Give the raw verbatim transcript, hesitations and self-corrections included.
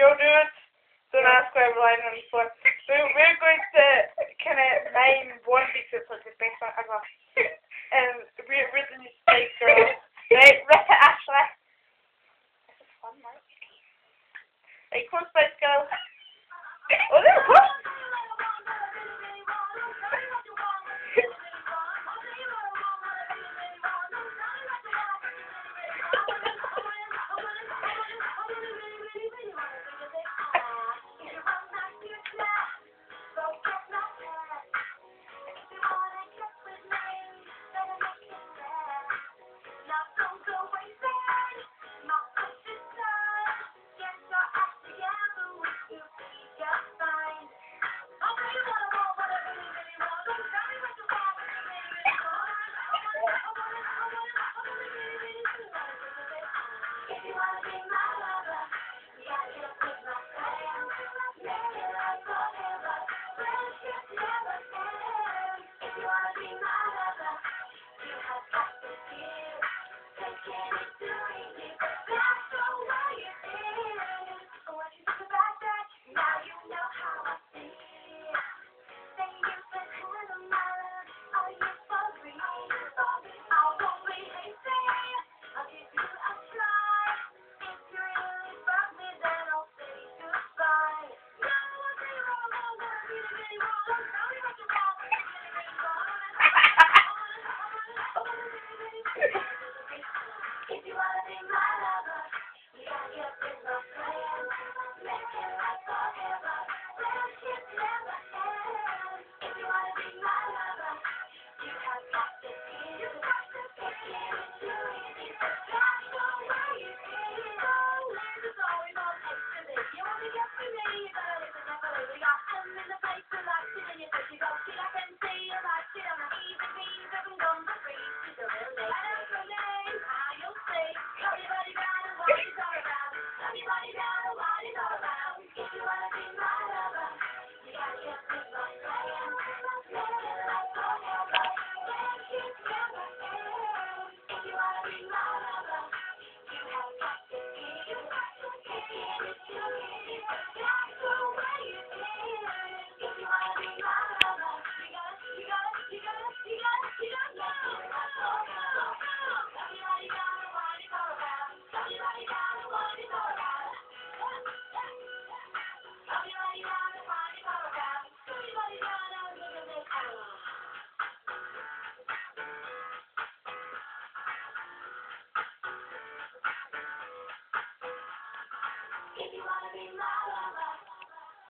Joe do it. Don't ask why we're lying on the floor. So we're going to kind of mime Wannabe so it's like the best one ever. And we're, we're the new Spice Girls. Right, rip it, Ashley. This is fun, right? Right, come on, Spice Girls. Oh, there we go. Everybody got a what it's all about. If you wanna be my